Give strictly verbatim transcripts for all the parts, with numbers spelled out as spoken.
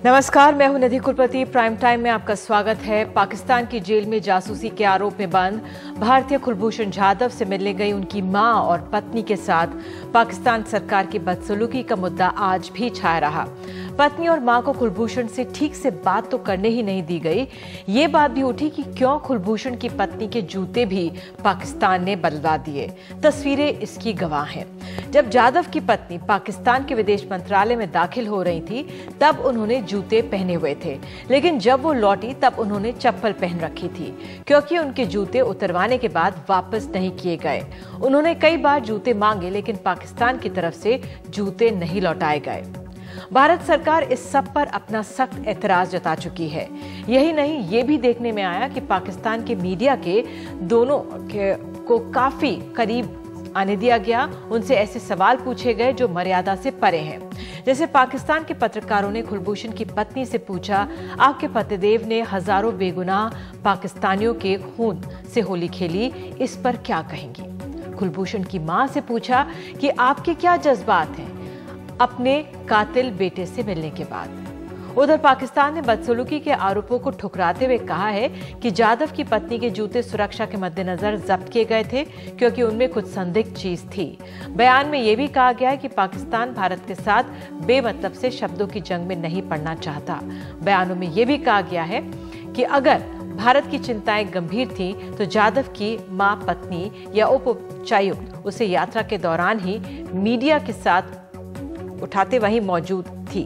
नमस्कार, मैं हूं निधि कुलपति। प्राइम टाइम में आपका स्वागत है। पाकिस्तान की जेल में जासूसी के आरोप में बंद भारतीय कुलभूषण जाधव से मिलने गई उनकी मां और पत्नी के साथ पाकिस्तान सरकार की बदसलूकी का मुद्दा आज भी छाया रहा। पत्नी और मां को कुलभूषण से ठीक से बात तो करने ही नहीं दी गई। ये बात भी उठी कि क्यों कुलभूषण की पत्नी के जूते भी पाकिस्तान ने बदलवा दिए। तस्वीरें इसकी गवाह हैं। जब जाधव की पत्नी पाकिस्तान के विदेश मंत्रालय में दाखिल हो रही थी तब उन्होंने जूते पहने हुए थे, लेकिन जब वो लौटी तब उन्होंने चप्पल पहन रखी थी क्योंकि उनके जूते उतरवाने के बाद वापस नहीं किए गए। उन्होंने कई बार जूते मांगे लेकिन पाकिस्तान की तरफ से जूते नहीं लौटाए गए। भारत सरकार इस सब पर अपना सख्त एतराज जता चुकी है। यही नहीं, ये भी देखने में आया कि पाकिस्तान के मीडिया के दोनों के, को काफी करीब आने दिया गया। उनसे ऐसे सवाल पूछे गए जो मर्यादा से परे हैं। जैसे पाकिस्तान के पत्रकारों ने कुलभूषण की पत्नी से पूछा, आपके पतिदेव ने हजारों बेगुनाह पाकिस्तानियों के खून से होली खेली, इस पर क्या कहेंगी? कुलभूषण की मां से पूछा कि आपके क्या जज्बात हैं अपने कातिल बेटे से मिलने के बाद। उधर पाकिस्तान ने बदसलूकी के आरोपों को ठुकराते हुए कहा है कि जाधव की पत्नी के जूते सुरक्षा के मद्देनजर जब्त किए गए थे क्योंकि उनमें कुछ संदिग्ध चीज थी। बयान में यह भी कहा गया है कि पाकिस्तान भारत के साथ बेमतलब से शब्दों की जंग में नहीं पड़ना चाहता। बयानों में यह भी कहा गया है कि अगर भारत की चिंताएं गंभीर थी तो जाधव की मां, पत्नी या उप उच्चायुक्त उसे यात्रा के दौरान ही मीडिया के साथ उठाते वहीं मौजूद थी।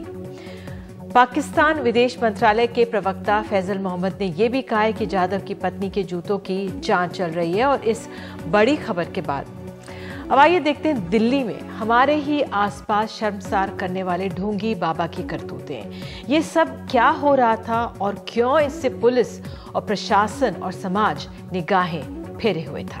पाकिस्तान विदेश मंत्रालय के प्रवक्ता फैजल मोहम्मद ने यह भी कहा है कि जाधव की पत्नी के जूतों की जांच चल रही है। और इस बड़ी खबर के बाद अब आइए देखते हैं दिल्ली में हमारे ही आसपास शर्मसार करने वाले ढोंगी बाबा की करतूतें। ये सब क्या हो रहा था और क्यों इससे पुलिस और प्रशासन और समाज निगाहें फेरे हुए था।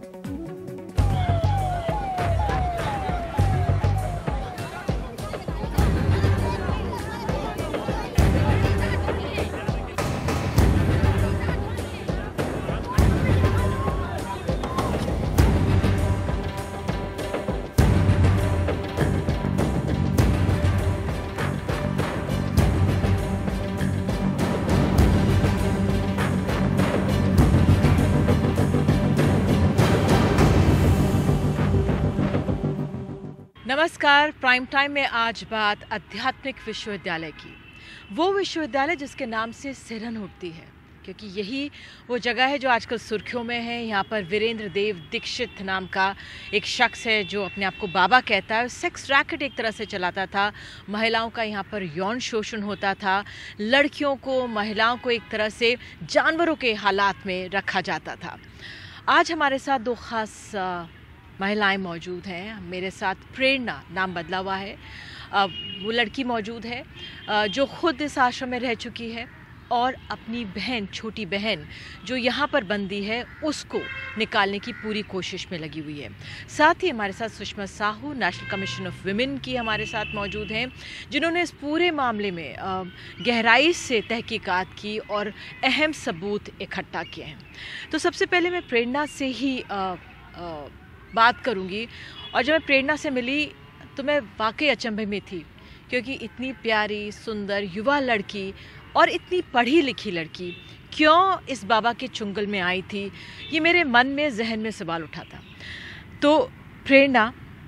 नमस्कार, प्राइम टाइम में आज बात आध्यात्मिक विश्वविद्यालय की। वो विश्वविद्यालय जिसके नाम से सिरहन उठती है क्योंकि यही वो जगह है जो आजकल सुर्खियों में है। यहाँ पर वीरेंद्र देव दीक्षित नाम का एक शख्स है जो अपने आप को बाबा कहता है। सेक्स रैकेट एक तरह से चलाता था। महिलाओं का यहाँ पर यौन शोषण होता था। लड़कियों को, महिलाओं को एक तरह से जानवरों के हालात में रखा जाता था। आज हमारे साथ दो खास महिलाएं मौजूद हैं। मेरे साथ प्रेरणा, नाम बदला हुआ है, वो लड़की मौजूद है जो खुद इस आश्रम में रह चुकी है और अपनी बहन, छोटी बहन जो यहाँ पर बंदी है, उसको निकालने की पूरी कोशिश में लगी हुई है। साथ ही हमारे साथ Sushma Sahu, national commission of women की हमारे साथ मौजूद हैं, जिन्होंने इस पूरे मामले में गहराई से तहकीकात की और अहम सबूत इकट्ठा किए हैं। तो सबसे पहले मैं प्रेरणा से ही आ, आ, बात करूंगी। और जब मैं प्रेरणा से मिली तो मैं वाकई अचंभे में थी क्योंकि इतनी प्यारी, सुंदर युवा लड़की और इतनी पढ़ी लिखी लड़की क्यों इस बाबा के चुंगल में आई थी, ये मेरे मन में, जहन में सवाल उठा था। तो प्रेरणा,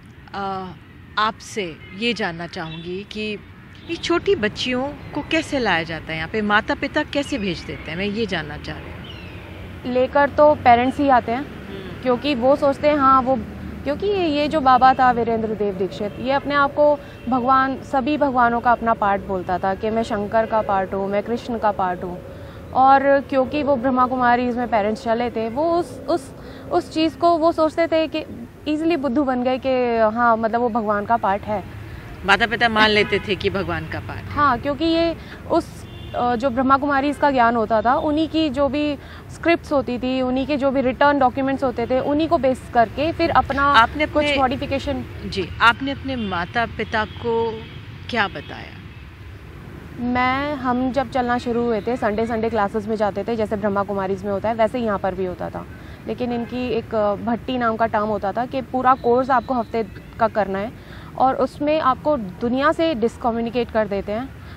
आपसे ये जानना चाहूँगी कि ये छोटी बच्चियों को कैसे लाया जाता है यहाँ पे, माता पिता कैसे भेज देते हैं? मैं ये जानना चाह रही हूँ। लेकर तो पेरेंट्स ही आते हैं क्योंकि वो सोचते हैं हाँ वो, क्योंकि ये जो बाबा था वीरेंद्र देव दीक्षित, ये अपने आप को भगवान, सभी भगवानों का अपना पार्ट बोलता था कि मैं शंकर का पार्ट हूँ, मैं कृष्ण का पार्ट हूँ। और क्योंकि वो ब्रह्मा कुमारी इसमें पेरेंट्स चले थे, वो उस उस उस चीज़ को वो सोचते थे कि ईजिली बुद्धू बन गए कि हाँ मतलब वो भगवान का पार्ट है। माता पिता मान लेते थे कि भगवान का पार्ट। हाँ, क्योंकि ये उस जो ब्रह्मा कुमारी इसका ज्ञान होता था, उन्हीं की जो भी स्क्रिप्ट्स होती थी, उन्हीं के जो भी रिटर्न डॉक्यूमेंट्स होते थे, उन्हीं को बेस करके फिर अपना आपने कुछ मॉडिफिकेशन। जी, आपने अपने माता पिता को क्या बताया? मैं हम जब चलना शुरू हुए थे, संडे संडे क्लासेस में जाते थे, जैसे ब्रह्मा कुमारीज में होता है वैसे यहाँ पर भी होता था। लेकिन इनकी एक भट्टी नाम का टर्म होता था कि पूरा कोर्स आपको हफ्ते का करना है और उसमें आपको दुनिया से डिसकम्युनिकेट कर देते हैं।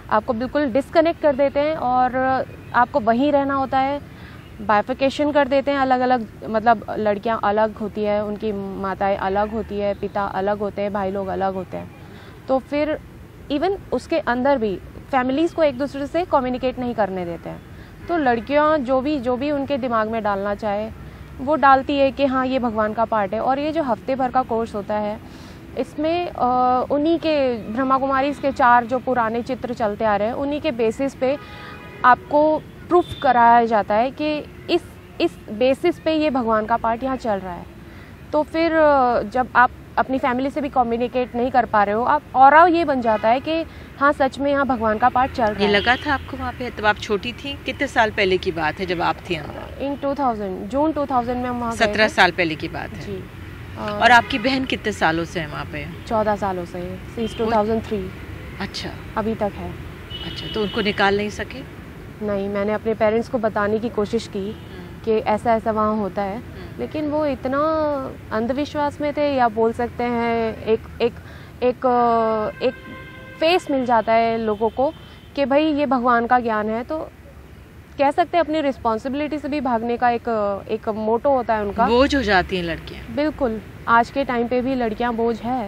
आपको बिल्कुल डिस्कनेक्ट कर देते हैं और आपको वहीं रहना होता है। बाइफिकेशन कर देते हैं, अलग अलग, मतलब लड़कियां अलग होती है, उनकी माताएं अलग होती है, पिता अलग होते हैं, भाई लोग अलग होते हैं। तो फिर इवन उसके अंदर भी फैमिलीज़ को एक दूसरे से कम्युनिकेट नहीं करने देते हैं। तो लड़कियां जो भी जो भी उनके दिमाग में डालना चाहे वो डालती है कि हाँ ये भगवान का पार्ट है। और ये जो हफ्ते भर का कोर्स होता है इसमें उन्हीं के ब्रह्मा कुमारीज़ के चार जो पुराने चित्र चलते आ रहे हैं उन्हीं के बेसिस पे आपको प्रूफ कराया जाता है कि इस इस बेसिस पे ये भगवान का पार्ट यहाँ चल रहा है। तो फिर जब आप अपनी फैमिली से भी कम्युनिकेट नहीं कर पा रहे हो, आप और ये बन जाता है कि हाँ सच में यहाँ भगवान का पार्ट चल रहा है। ये लगा था आपको वहाँ पे? तब आप छोटी थी, कितने साल पहले की बात है जब आप थी अंदर? In two thousand June two thousand में हम वहाँ गए थे। सत्रह साल पहले की बात है जी। और आपकी बहन कितने सालों से है वहाँ पे? चौदह सालों से, सिंस टू थाउज़ेंड थ्री। अच्छा, अभी तक है। अच्छा, तो उनको निकाल नहीं सके? नहीं, मैंने अपने पेरेंट्स को बताने की कोशिश की कि ऐसा ऐसा वहाँ होता है, लेकिन वो इतना अंधविश्वास में थे, या बोल सकते हैं एक एक एक एक फेस मिल जाता है लोगों को कि भाई ये भगवान का ज्ञान है, तो कह सकते हैं अपनी रिस्पॉन्सिबिलिटी से भी भागने का एक एक मोटो होता है उनका। बोझ हो जाती हैं लड़कियाँ। बिल्कुल, आज के टाइम पे भी लड़कियाँ बोझ है।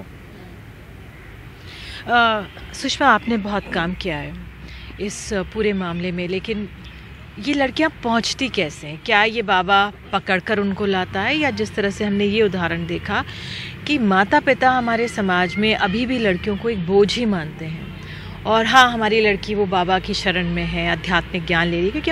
आ, सुषमा, आपने बहुत काम किया है इस पूरे मामले में, लेकिन ये लड़कियां पहुंचती कैसे हैं? क्या ये बाबा पकड़कर उनको लाता है, या जिस तरह से हमने ये उदाहरण देखा कि माता पिता हमारे समाज में अभी भी लड़कियों को एक बोझ ही मानते हैं? और हाँ, हमारी लड़की वो बाबा की शरण में है, आध्यात्मिक ज्ञान ले रही है, क्योंकि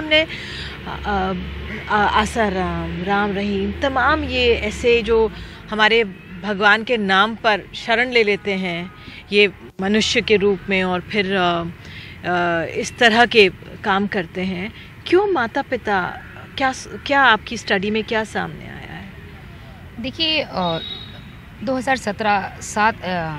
हमने आसाराम, राम रहीम, तमाम ये ऐसे जो हमारे भगवान के नाम पर शरण ले लेते हैं ये मनुष्य के रूप में, और फिर आ, आ, इस तरह के काम करते हैं। क्यों माता पिता, क्या क्या आपकी स्टडी में क्या सामने आया है? देखिए, दो हज़ार सत्रह सात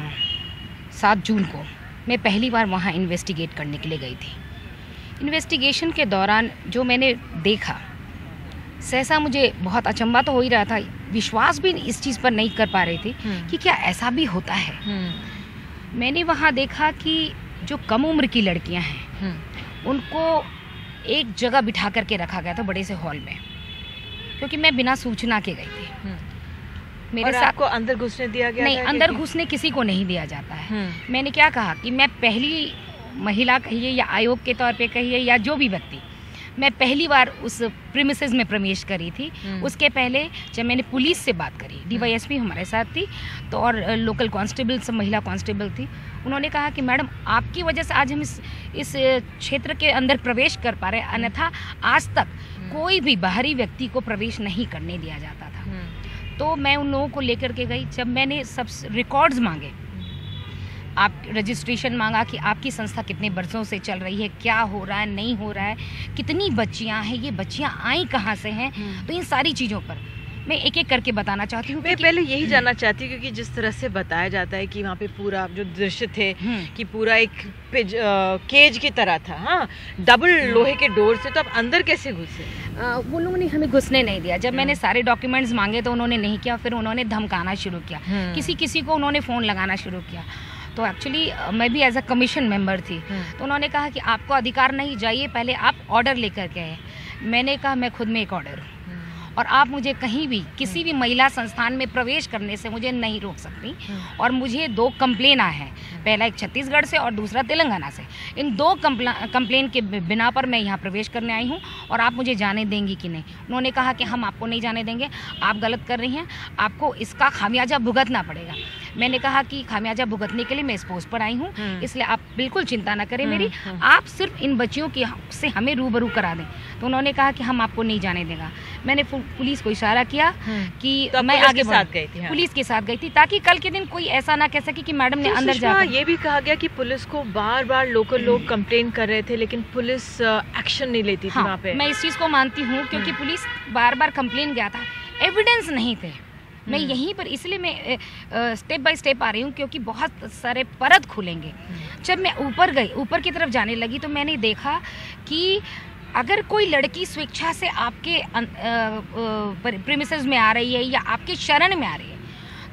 सात जून को मैं पहली बार वहाँ इन्वेस्टिगेट करने के लिए गई थी। इन्वेस्टिगेशन के दौरान जो मैंने देखा, सहसा मुझे बहुत अचंभा तो हो ही रहा था, विश्वास भी इस चीज़ पर नहीं कर पा रही थी कि क्या ऐसा भी होता है। मैंने वहाँ देखा कि जो कम उम्र की लड़कियाँ हैं उनको एक जगह बिठा करके रखा गया था बड़े से हॉल में, क्योंकि मैं बिना सूचना के गई थी। मेरे साथ आपको अंदर घुसने दिया गया? नहीं, अंदर घुसने किसी को नहीं दिया जाता है। मैंने क्या कहा कि मैं पहली महिला कहिए या आयोग के तौर पे कहिए या जो भी व्यक्ति, मैं पहली बार उस प्रीमिसेस में प्रवेश करी थी। उसके पहले जब मैंने पुलिस से बात करी, डीवाईएसपी हमारे साथ थी, तो और लोकल कांस्टेबल, सब महिला कांस्टेबल थी, उन्होंने कहा कि मैडम आपकी वजह से आज हम इस इस क्षेत्र के अंदर प्रवेश कर पा रहे हैं, अन्यथा आज तक कोई भी बाहरी व्यक्ति को प्रवेश नहीं करने दिया जाता था। तो मैं उन लोगों को लेकर के गई। जब मैंने सब रिकॉर्ड्स मांगे, आप रजिस्ट्रेशन मांगा कि आपकी संस्था कितने वर्षों से चल रही है, क्या हो रहा है, नहीं हो रहा है, कितनी बच्चियां हैं, ये बच्चियां आई कहाँ से हैं, तो इन सारी चीज़ों पर मैं एक एक करके बताना चाहती हूँ। मैं पहले यही जानना चाहती हूँ, क्योंकि जिस तरह से बताया जाता है कि वहाँ पे पूरा जो दृश्य थे कि पूरा एक पिज, आ, केज की तरह था, हाँ, डबल लोहे के डोर से, तो आप अंदर कैसे घुसे? आ, वो लोगों ने हमें घुसने नहीं दिया। जब मैंने सारे डॉक्यूमेंट्स मांगे तो उन्होंने नहीं किया, फिर उन्होंने धमकाना शुरू किया, किसी किसी को उन्होंने फ़ोन लगाना शुरू किया। तो एक्चुअली मैं भी एज अ कमीशन मेंबर थी, तो उन्होंने कहा कि आपको अधिकार नहीं, जाइए पहले आप ऑर्डर लेकर के आए। मैंने कहा मैं खुद में एक ऑर्डर हूँ, और आप मुझे कहीं भी किसी भी महिला संस्थान में प्रवेश करने से मुझे नहीं रोक सकती। और मुझे दो कंप्लेन आए हैं, पहला एक छत्तीसगढ़ से और दूसरा तेलंगाना से। इन दो कंप्लेन के बिना पर मैं यहाँ प्रवेश करने आई हूँ, और आप मुझे जाने देंगी कि नहीं? उन्होंने कहा कि हम आपको नहीं जाने देंगे, आप गलत कर रही हैं, आपको इसका खामियाजा भुगतना पड़ेगा। मैंने कहा कि खामियाजा भुगतने के लिए मैं इस पोस्ट पर आई हूँ, इसलिए आप बिल्कुल चिंता ना करें मेरी, आप सिर्फ इन बच्चियों की से हमें रूबरू करा दें। तो उन्होंने कहा कि हम आपको नहीं जाने देगा। मैंने पुलिस को इशारा किया कि तो मैं आगे साथ गई थी, हाँ। पुलिस के साथ गई थी, ताकि कल के दिन कोई ऐसा ना कह सके कि मैडम ने तो अंदर जाकर। ये भी कहा गया कि पुलिस को बार बार लोकल लोग कंप्लेन कर रहे थे, लेकिन पुलिस एक्शन नहीं लेती थी। हाँ, वहाँ पे मैं इस चीज़ को मानती हूँ, क्योंकि पुलिस बार बार कंप्लेन गया था, एविडेंस नहीं थे। मैं यहीं पर इसलिए मैं स्टेप बाय स्टेप आ रही हूँ, क्योंकि बहुत सारे परत खुलेंगे। जब मैं ऊपर गई, ऊपर की तरफ जाने लगी, तो मैंने देखा कि अगर कोई लड़की स्वेच्छा से आपके प्रीमिसेस में आ रही है या आपके शरण में आ रही है,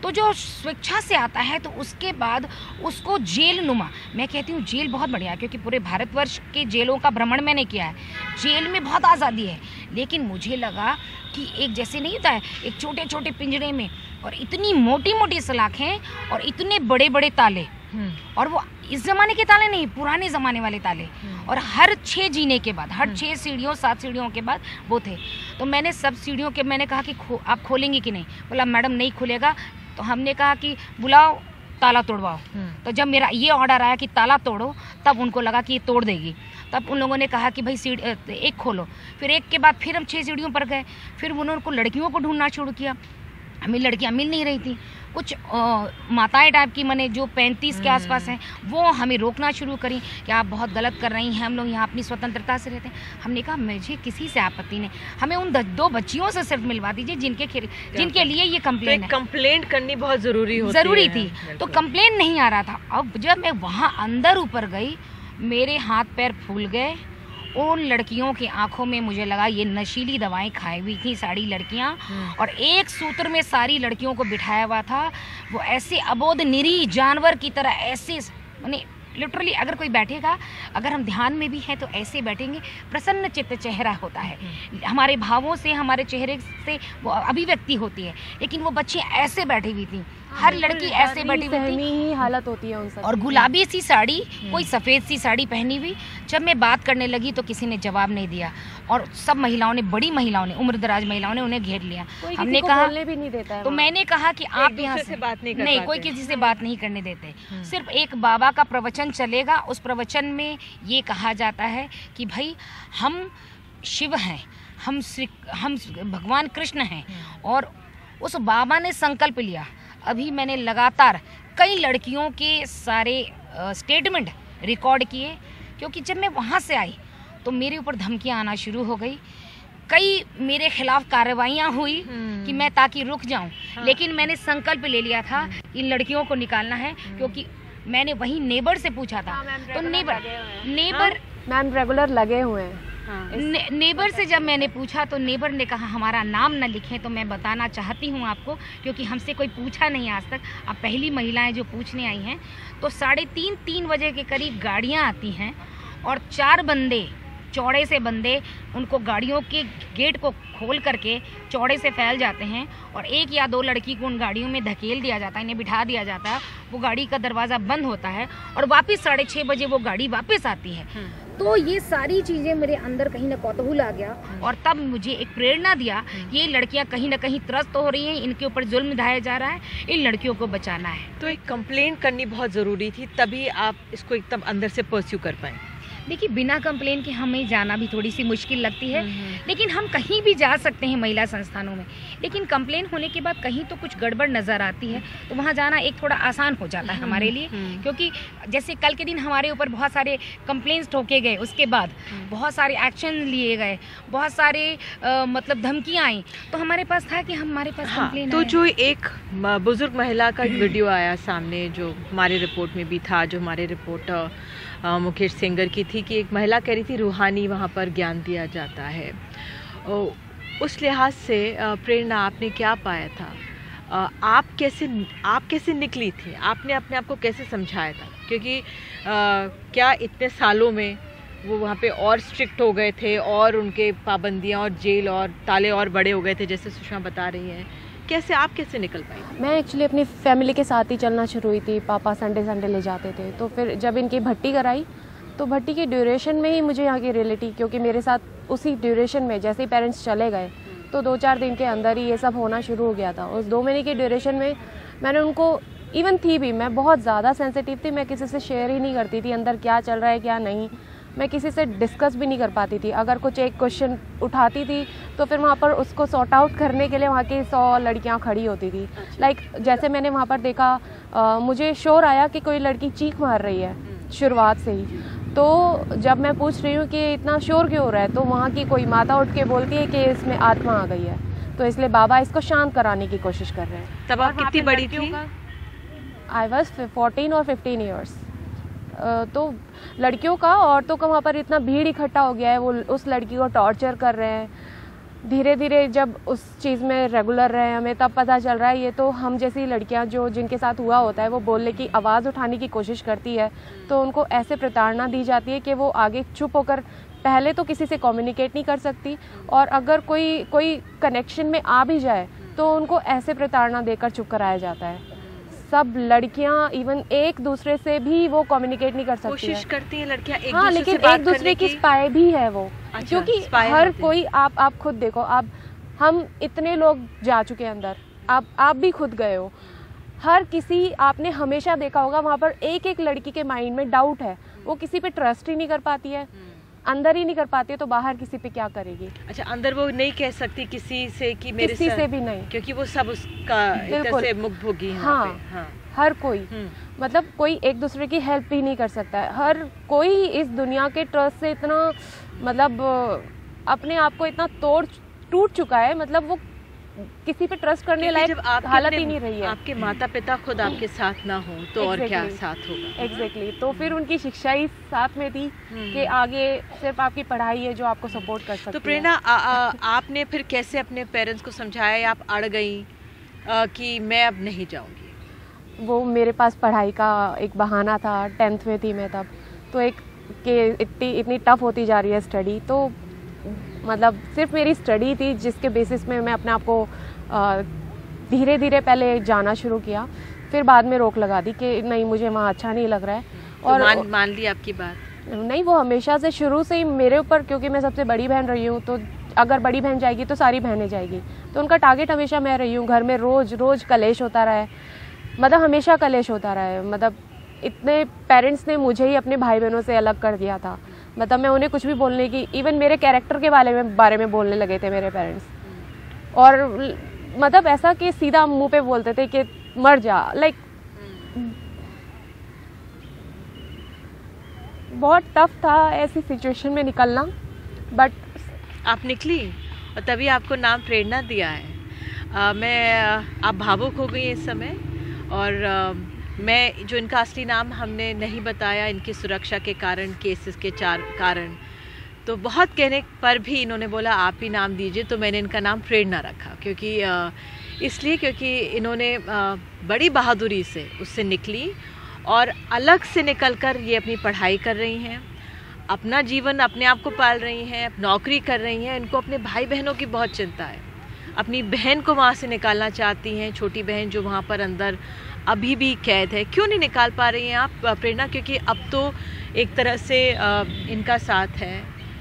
तो जो स्वेच्छा से आता है तो उसके बाद उसको जेल नुमा, मैं कहती हूँ जेल बहुत बढ़िया है, क्योंकि पूरे भारतवर्ष के जेलों का भ्रमण मैंने किया है, जेल में बहुत आज़ादी है। लेकिन मुझे लगा कि एक जैसे नहीं होता है एक छोटे छोटे पिंजरे में, और इतनी मोटी मोटी सलाखें और इतने बड़े बड़े ताले, और वो इस ज़माने के ताले नहीं, पुराने ज़माने वाले ताले, और हर छः जीने के बाद, हर छः सीढ़ियों सात सीढ़ियों के बाद वो थे। तो मैंने सब सीढ़ियों के मैंने कहा कि खो, आप खोलेंगे कि नहीं? बोला मैडम नहीं खुलेगा। तो हमने कहा कि बुलाओ ताला तोड़वाओ। तो जब मेरा ये ऑर्डर आया कि ताला तोड़ो, तब उनको लगा कि ये तोड़ देगी। तब उन लोगों ने कहा कि भाई सीढ़ी एक खोलो। फिर एक के बाद फिर हम छः सीढ़ियों पर गए। फिर उन्होंने उनको लड़कियों को ढूंढना शुरू किया, हमें लड़कियां मिल नहीं रही थी। कुछ आ, माताएं टाइप की मने जो पैंतीस के आसपास हैं, वो हमें रोकना शुरू करी कि आप बहुत गलत कर रही हैं, हम लोग यहाँ अपनी स्वतंत्रता से रहते हैं। हमने कहा मुझे किसी से आपत्ति नहीं, हमें उन दो बच्चियों से सिर्फ मिलवा दीजिए जिनके जिनके लिए ये कंप्लेन तो है। कंप्लेंट करनी बहुत जरूरी होती जरूरी है। थी, तो कंप्लेन नहीं आ रहा था। अब जब मैं वहाँ अंदर ऊपर गई, मेरे हाथ पैर फूल गए। उन लड़कियों की आंखों में मुझे लगा ये नशीली दवाएं खाई हुई थी सारी लड़कियां, और एक सूत्र में सारी लड़कियों को बिठाया हुआ था। वो ऐसे अबोध निरीह जानवर की तरह ऐसे, माने लिटरली अगर कोई बैठेगा, अगर हम ध्यान में भी हैं तो ऐसे बैठेंगे, प्रसन्न चित्त चेहरा होता है, हमारे भावों से हमारे चेहरे से वो अभिव्यक्ति होती है। लेकिन वो बच्चे ऐसे बैठी हुई थी, हर लड़की ऐसे बैठी हुई थी, ही हालत होती है उन सब। और गुलाबी सी साड़ी, कोई सफ़ेद सी साड़ी पहनी हुई। जब मैं बात करने लगी तो किसी ने जवाब नहीं दिया, और सब महिलाओं ने, बड़ी महिलाओं ने, उम्रदराज महिलाओं ने उन्हें घेर लिया। हमने कहा भी नहीं देता है, तो मैंने कहा कि आप यहाँ से बात नहीं कर नहीं, कोई किसी से बात नहीं करने देते। सिर्फ एक बाबा का प्रवचन चलेगा, उस प्रवचन में ये कहा जाता है कि भाई हम शिव हैं, हम श्री हम भगवान कृष्ण हैं। और उस बाबा ने संकल्प लिया। अभी मैंने लगातार कई लड़कियों के सारे स्टेटमेंट रिकॉर्ड किए, क्योंकि जब मैं वहाँ से आई तो मेरे ऊपर धमकियाँ आना शुरू हो गई। कई मेरे खिलाफ कार्रवाइयाँ हुई कि मैं ताकि रुक जाऊं, हाँ। लेकिन मैंने संकल्प ले लिया था इन लड़कियों को निकालना है, क्योंकि मैंने वहीं नेबर से पूछा था। हाँ, तो नेबर नेबर मैम रेगुलर लगे हुए हैं। हाँ। ने, नेबर से जब मैंने पूछा तो नेबर ने कहा हमारा नाम न लिखें। तो मैं बताना चाहती हूँ आपको, क्योंकि हमसे कोई पूछा नहीं आज तक, आप पहली महिलाएं जो पूछने आई हैं। तो साढ़े तीन तीन बजे के करीब गाड़ियाँ आती हैं, और चार बंदे, चौड़े से बंदे, उनको गाड़ियों के गेट को खोल करके चौड़े से फैल जाते हैं, और एक या दो लड़की को उन गाड़ियों में धकेल दिया जाता है, इन्हें बिठा दिया जाता है। वो गाड़ी का दरवाज़ा बंद होता है, और वापस साढ़े छः बजे वो गाड़ी वापस आती है। तो ये सारी चीज़ें मेरे अंदर कहीं ना कौतूहल आ गया, और तब मुझे एक प्रेरणा दिया, ये लड़कियां कहीं ना कहीं त्रस्त हो रही हैं, इनके ऊपर जुल्म ढाया जा रहा है, इन लड़कियों को बचाना है। तो एक कंप्लेंट करनी बहुत ज़रूरी थी, तभी आप इसको एकदम अंदर से परस्यू कर पाए। देखिए, बिना कंप्लेन के हमें जाना भी थोड़ी सी मुश्किल लगती है, लेकिन हम कहीं भी जा सकते हैं महिला संस्थानों में। लेकिन कंप्लेन होने के बाद कहीं तो कुछ गड़बड़ नज़र आती है, तो वहाँ जाना एक थोड़ा आसान हो जाता है हमारे लिए। क्योंकि जैसे कल के दिन हमारे ऊपर बहुत सारे कंप्लेंट्स ठोके गए, उसके बाद बहुत सारे एक्शन लिए गए, बहुत सारे आ, मतलब धमकियाँ आई, तो हमारे पास था कि हमारे पास हाँ, कंप्लेन। तो जो एक बुजुर्ग महिला का वीडियो आया सामने, जो हमारे रिपोर्ट में भी था, जो हमारे रिपोर्टर मुकेश सेंगर की थी, कि एक महिला कह रही थी रूहानी वहाँ पर ज्ञान दिया जाता है। उस लिहाज से प्रेरणा, आपने क्या पाया था? आप कैसे आप कैसे निकली थी? आपने अपने आप को कैसे समझाया था? क्योंकि आ, क्या इतने सालों में वो वहाँ पे और स्ट्रिक्ट हो गए थे, और उनके पाबंदियाँ और जेल और ताले और बड़े हो गए थे, जैसे सुषमा बता रही हैं। कैसे आप कैसे निकल पाई? मैं एक्चुअली अपनी फैमिली के साथ ही चलना शुरू हुई थी। पापा संडे संडे ले जाते थे, तो फिर जब इनकी भट्टी कराई तो भट्टी की ड्यूरेशन में ही मुझे यहाँ की रियलिटी, क्योंकि मेरे साथ उसी ड्यूरेशन में जैसे ही पेरेंट्स चले गए तो दो चार दिन के अंदर ही ये सब होना शुरू हो गया था। उस दो महीने की ड्यूरेशन में मैंने उनको, इवन थी भी, मैं बहुत ज़्यादा सेंसिटिव थी, मैं किसी से शेयर ही नहीं करती थी अंदर क्या चल रहा है क्या नहीं, मैं किसी से डिस्कस भी नहीं कर पाती थी। अगर कुछ एक क्वेश्चन उठाती थी तो फिर वहाँ पर उसको सॉर्ट आउट करने के लिए वहाँ की सौ लड़कियाँ खड़ी होती थी। लाइक like, जैसे मैंने वहाँ पर देखा, आ, मुझे शोर आया कि कोई लड़की चीख मार रही है शुरुआत से ही। तो जब मैं पूछ रही हूँ कि इतना शोर क्यों हो रहा है, तो वहाँ की कोई माता उठ के बोलती है कि इसमें आत्मा आ गई है, तो इसलिए बाबा इसको शांत कराने की कोशिश कर रहे हैं। तब आप कितनी बड़ी थी? आई वॉज फोर्टीन और फिफ्टीन ईयर्स। तो लड़कियों का, औरतों का वहाँ पर इतना भीड़ इकट्ठा हो गया है, वो उस लड़की को टॉर्चर कर रहे हैं। धीरे धीरे जब उस चीज़ में रेगुलर रहे हमें तब पता चल रहा है ये तो हम जैसी लड़कियां जो जिनके साथ हुआ होता है वो बोलने की आवाज़ उठाने की कोशिश करती है तो उनको ऐसे प्रताड़ना दी जाती है कि वो आगे चुप होकर पहले तो किसी से कम्युनिकेट नहीं कर सकती और अगर कोई कोई कनेक्शन में आ भी जाए तो उनको ऐसे प्रताड़ना देकर चुप कराया जाता है। सब लड़कियां इवन एक दूसरे से भी वो कम्युनिकेट नहीं कर सकती कोशिश करती हैं लड़कियां एक हाँ, दूसरे लेकिन से बात एक दूसरे की की स्पाई भी है वो। अच्छा, क्योंकि spy हर होती कोई आप आप खुद देखो, आप हम इतने लोग जा चुके हैं अंदर, आप आप भी खुद गए हो, हर किसी आपने हमेशा देखा होगा वहाँ पर एक एक लड़की के माइंड में डाउट है, वो किसी पे ट्रस्ट ही नहीं कर पाती है, अंदर ही नहीं कर पाती है तो बाहर किसी पे क्या करेगी। अच्छा, अंदर वो नहीं कह सकती किसी से कि मेरे किसी से भी नहीं, क्योंकि वो सब उसका एक तरह से मुखभोगी है। हाँ, हाँ, हर कोई मतलब कोई एक दूसरे की हेल्प भी नहीं कर सकता है। हर कोई इस दुनिया के ट्रस्ट से इतना मतलब अपने आप को इतना तोड़ टूट चुका है, मतलब वो किसी पे ट्रस्ट करने लायक हालत ही नहीं रही है। आपके माता पिता खुद आपके साथ ना हो तो और क्या साथ होगा। Exactly exactly. तो फिर उनकी शिक्षा ही साथ में थी कि आगे सिर्फ आपकी पढ़ाई है जो आपको सपोर्ट कर सकती है। तो प्रेरणा, आपने फिर कैसे अपने पेरेंट्स को समझाया, आप अड़ गई कि मैं अब नहीं जाऊंगी? वो मेरे पास पढ़ाई का एक बहाना था, टेंथ में थी मैं तब, तो एक कि इतनी इतनी टफ होती जा रही है स्टडी, तो मतलब सिर्फ मेरी स्टडी थी जिसके बेसिस में मैं अपने आप को धीरे धीरे पहले जाना शुरू किया, फिर बाद में रोक लगा दी कि नहीं मुझे वहाँ अच्छा नहीं लग रहा है। और तो मान, मान ली आपकी बात? नहीं, वो हमेशा से शुरू से ही मेरे ऊपर, क्योंकि मैं सबसे बड़ी बहन रही हूँ तो अगर बड़ी बहन जाएगी तो सारी बहनें जाएगी, तो उनका टारगेट हमेशा मैं रही हूँ। घर में रोज़ रोज़ कलेश होता रहा है, मतलब हमेशा कलेश होता रहा है, मतलब इतने पेरेंट्स ने मुझे ही अपने भाई बहनों से अलग कर दिया था, मतलब मैं उन्हें कुछ भी बोलने की, इवन मेरे कैरेक्टर के बारे में बारे में बोलने लगे थे मेरे पेरेंट्स, और मतलब ऐसा कि सीधा मुंह पे बोलते थे कि मर जा, लाइक बहुत टफ था ऐसी सिचुएशन में निकलना, बट आप निकली और तभी आपको नाम प्रेरणा दिया है। आ, मैं आप भावुक हो गई इस समय, और आ, मैं जो इनका असली नाम हमने नहीं बताया इनकी सुरक्षा के कारण, केसेस के चार कारण, तो बहुत कहने पर भी इन्होंने बोला आप ही नाम दीजिए, तो मैंने इनका नाम प्रेरणा रखा, क्योंकि इसलिए क्योंकि इन्होंने बड़ी बहादुरी से उससे निकली और अलग से निकलकर ये अपनी पढ़ाई कर रही हैं, अपना जीवन अपने आप को पाल रही हैं, नौकरी कर रही हैं। इनको अपने भाई बहनों की बहुत चिंता है, अपनी बहन को वहाँ से निकालना चाहती हैं, छोटी बहन जो वहाँ पर अंदर अभी भी कैद है। क्यों नहीं निकाल पा रही हैं आप प्रेरणा? क्योंकि अब तो एक तरह से इनका साथ है।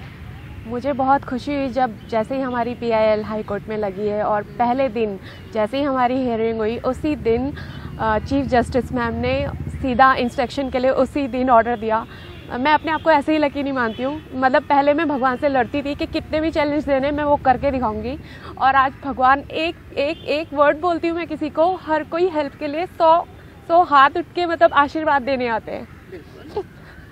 मुझे बहुत खुशी हुई जब जैसे ही हमारी P I L high court में लगी है, और पहले दिन जैसे ही हमारी हियरिंग हुई उसी दिन चीफ जस्टिस मैम ने सीधा इंस्ट्रक्शन के लिए उसी दिन ऑर्डर दिया। मैं अपने आप को ऐसे ही लकी नहीं मानती हूँ, मतलब पहले मैं भगवान से लड़ती थी कि कितने भी चैलेंज देने मैं वो करके दिखाऊंगी, और आज भगवान एक एक एक वर्ड बोलती हूँ मैं किसी को, हर कोई हेल्प के लिए सौ सौ हाथ उठ के मतलब आशीर्वाद देने आते हैं।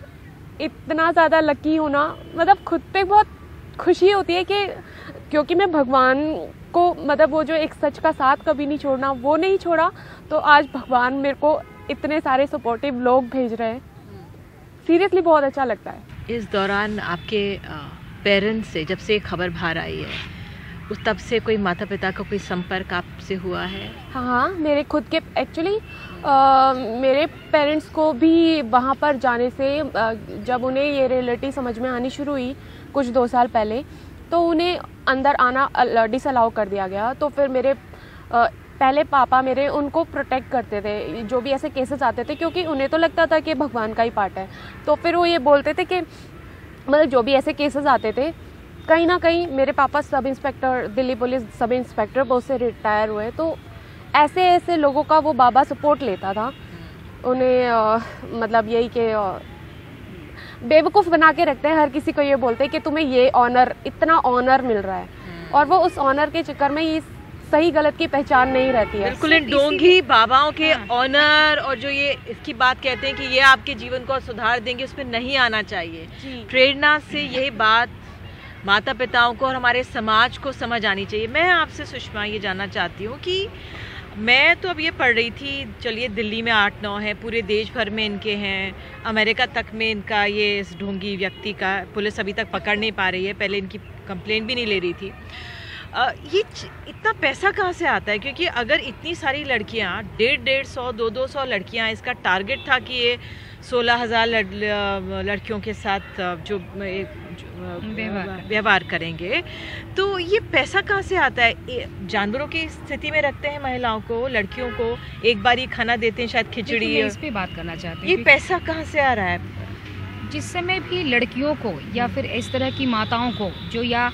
इतना ज़्यादा लकी हूँ ना, मतलब खुद पे बहुत खुशी होती है कि क्योंकि मैं भगवान को मतलब वो जो एक सच का साथ कभी नहीं छोड़ना वो नहीं छोड़ा, तो आज भगवान मेरे को इतने सारे सपोर्टिव लोग भेज रहे हैं। सीरियसली बहुत अच्छा लगता है। इस दौरान आपके पेरेंट्स से जब से खबर बाहर आई है, उस तब से कोई माता पिता का कोई संपर्क आपसे हुआ है? हाँ, मेरे खुद के एक्चुअली मेरे पेरेंट्स को भी वहाँ पर जाने से आ, जब उन्हें ये रियलिटी समझ में आनी शुरू हुई कुछ दो साल पहले, तो उन्हें अंदर आना डिसअलाउ कर दिया गया। तो फिर मेरे आ, पहले पापा मेरे उनको प्रोटेक्ट करते थे जो भी ऐसे केसेस आते थे, क्योंकि उन्हें तो लगता था कि भगवान का ही पार्ट है। तो फिर वो ये बोलते थे कि मतलब जो भी ऐसे केसेस आते थे, कहीं ना कहीं मेरे पापा sub inspector, Delhi police sub inspector बहुत से रिटायर हुए, तो ऐसे ऐसे लोगों का वो बाबा सपोर्ट लेता था। उन्हें आ, मतलब यही कि बेवकूफ़ बना के रखते हैं, हर किसी को ये बोलते हैं कि तुम्हें ये ऑनर, इतना ऑनर मिल रहा है, और वो उस ऑनर के चक्कर में ये सही गलत की पहचान नहीं रहती है। बिल्कुल, इन डोंगी बाबाओं के ऑनर और जो ये इसकी बात कहते हैं कि ये आपके जीवन को सुधार देंगे, उस पर नहीं आना चाहिए। प्रेरणा से यही बात माता पिताओं को और हमारे समाज को समझ आनी चाहिए। मैं आपसे सुषमा ये जानना चाहती हूँ कि मैं तो अब ये पढ़ रही थी, चलिए दिल्ली में आठ नौ है, पूरे देश भर में इनके हैं, अमेरिका तक में इनका ये इस ढोंगी व्यक्ति का पुलिस अभी तक पकड़ नहीं पा रही है, पहले इनकी कंप्लेंट भी नहीं ले रही थी। आ, ये इतना पैसा कहाँ से आता है? क्योंकि अगर इतनी सारी लड़कियाँ, डेढ़ डेढ़ सौ दो दो सौ लड़कियाँ, इसका टारगेट था कि ये सोलह हजार लड़कियों के साथ जो व्यवहार करेंगे, तो ये पैसा कहाँ से आता है? जानवरों की स्थिति में रखते हैं महिलाओं को, लड़कियों को एक बार ही खाना देते हैं, शायद खिचड़ी। इस पे बात करना चाहते हैं, ये पैसा कहाँ से आ रहा है? जिस समय भी लड़कियों को या फिर इस तरह की माताओं को जो या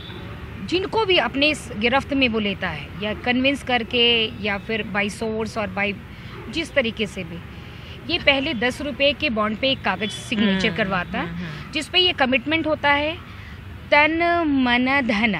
जिनको भी अपने इस गिरफ्त में वो लेता है या कन्विंस करके या फिर बाई सोर्स और बाई जिस तरीके से भी, ये पहले दस रुपए के बॉन्ड पे एक कागज सिग्नेचर करवाता है जिस पे ये कमिटमेंट होता है तन मन धन,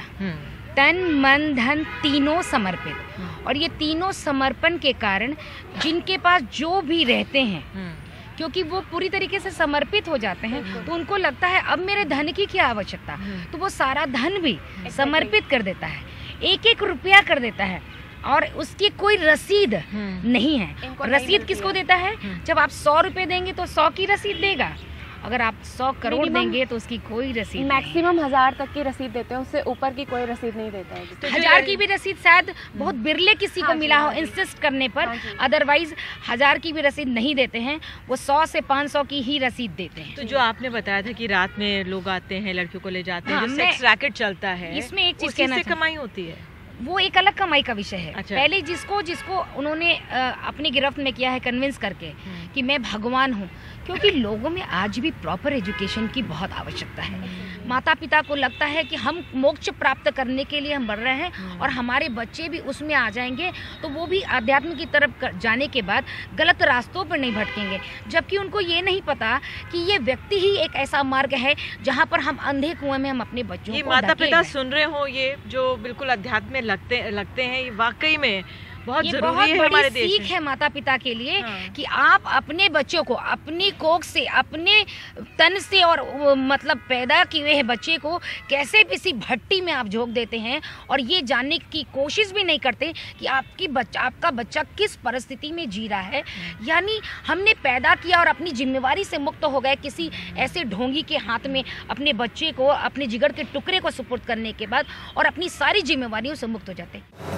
तन मन धन तीनों समर्पित। और ये तीनों समर्पण के कारण जिनके पास जो भी रहते हैं, क्योंकि वो पूरी तरीके से समर्पित हो जाते हैं, तो उनको लगता है अब मेरे धन की क्या आवश्यकता, तो वो सारा धन भी समर्पित कर देता है, एक एक रुपया कर देता है और उसकी कोई रसीद नहीं है। रसीद किसको देता है? जब आप सौ रुपए देंगे तो सौ की रसीद देगा, अगर आप सौ करोड़ देंगे तो उसकी कोई रसीद। मैक्सिमम हजार तक की रसीद देते हैं, उससे ऊपर की कोई रसीद नहीं देता है। तो हजार की भी रसीद शायद बहुत बिरले किसी को मिला हो इंसिस्ट करने पर, अदरवाइज हजार की भी रसीद नहीं देते हैं, वो सौ से पाँच सौ की ही रसीद देते हैं। तो जो आपने बताया था कि रात में लोग आते हैं, लड़कियों को ले जाते हैं, जो सेक्स रैकेट चलता है, इसमें एक चीज कहना, कमाई होती है, वो एक अलग कमाई का विषय है। अच्छा। पहले जिसको जिसको उन्होंने अपनी गिरफ्त में किया है कन्विंस करके कि मैं भगवान हूँ, क्योंकि लोगों में आज भी प्रॉपर एजुकेशन की बहुत आवश्यकता है। माता पिता को लगता है कि हम मोक्ष प्राप्त करने के लिए हम बढ़ रहे हैं और हमारे बच्चे भी उसमें आ जाएंगे, तो वो भी आध्यात्म की तरफ जाने के बाद गलत रास्तों पर नहीं भटकेंगे, जबकि उनको ये नहीं पता कि ये व्यक्ति ही एक ऐसा मार्ग है जहाँ पर हम अंधे कुएं में हम अपने बच्चों ये को माता पिता सुन रहे हो, ये जो बिल्कुल अध्यात्म में लगते लगते हैं, ये वाकई में बहुत ये जरूरी बहुत है बड़ी हमारे देश सीख में। है माता पिता के लिए। हाँ। कि आप अपने बच्चों को अपनी कोख से, अपने तन से और मतलब पैदा किए हुए बच्चे को कैसे किसी भट्टी में आप झोंक देते हैं और ये जानने की कोशिश भी नहीं करते कि आपकी बच्चा आपका बच्चा किस परिस्थिति में जी रहा है। यानी हमने पैदा किया और अपनी जिम्मेवारी से मुक्त हो गए किसी ऐसे ढोंगी के हाथ में अपने बच्चे को, अपने जिगर के टुकड़े को सुपुर्द करने के बाद, और अपनी सारी जिम्मेवारियों से मुक्त हो जाते हैं।